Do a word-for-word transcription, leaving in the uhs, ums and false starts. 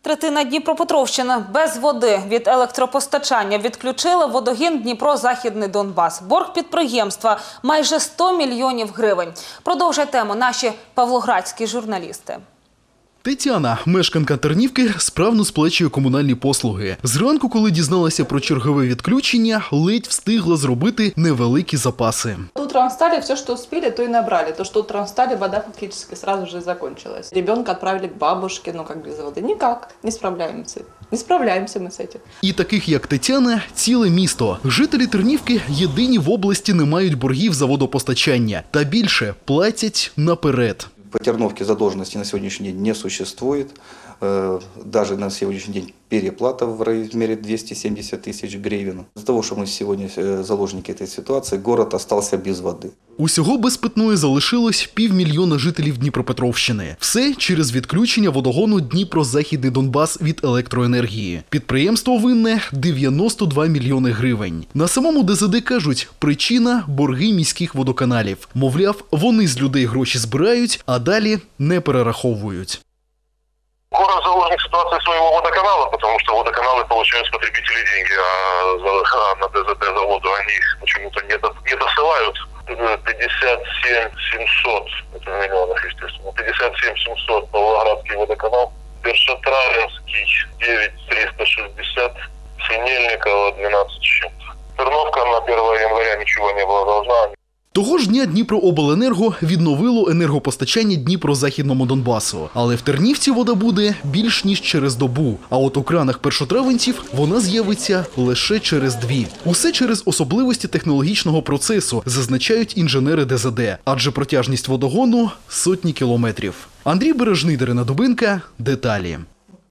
Третина Дніпропетровщини без води. Від електропостачання відключили водогін Дніпро-Західний Донбас. Борг підприємства – майже сто мільйонів гривень. Продовжує тему наші павлоградські журналісти. Тетяна, мешканка Тернівки, справно сплачує комунальні послуги. Зранку, коли дізналася про чергове відключення, ледь встигла зробити невеликі запаси. Утром встали, все, что успели, то и набрали. То, что утром встали, вода фактически сразу же закончилась. Ребенка отправили к бабушке, ну как без воды? Никак, не справляемся. Не справляемся мы с этим. І таких, як Тетяна, ціле місто. Жителі Тернівки єдині в області не мають боргів за водопостачання. Та більше – платять наперед. По Терновке задолженности на сегодняшний день не существует. Даже на сегодняшний день переплата в размере двести семьдесят тысяч гривен. Из-за того, что мы сегодня заложники этой ситуации, город остался без воды. Усього без питної залишилось півмільйона жителів Дніпропетровщини. Все через відключення водогону Дніпро-Західний Донбас від електроенергії. Підприємство винне дев'яносто два мільйони гривень. На самому ДЗД кажуть, причина – борги міських водоканалів. Мовляв, вони з людей гроші збирають, а далі не перераховують. Город заложник ситуации своего водоканала, потому что водоканалы получают с потребителей деньги, а на ДЗД заводу они их почему-то не, до, не досылают. пятьдесят семь семьсот, это в миллионах, естественно, пятьдесят семь семьсот Павлоградский водоканал, Першотравенский девять триста шестьдесят, Синельникова двенадцать с чем-то. Терновка на первое января ничего не было должна. Того ж дня Дніпрообленерго відновило енергопостачання Дніпро-Західному Донбасу. Але в Тернівці вода буде більш ніж через добу. А от у кранах першотравенців вона з'явиться лише через дві. Усе через особливості технологічного процесу, зазначають інженери ДЗД. Адже протяжність водогону – сотні кілометрів. Андрій Бережний, Дарина Дубинка. Деталі.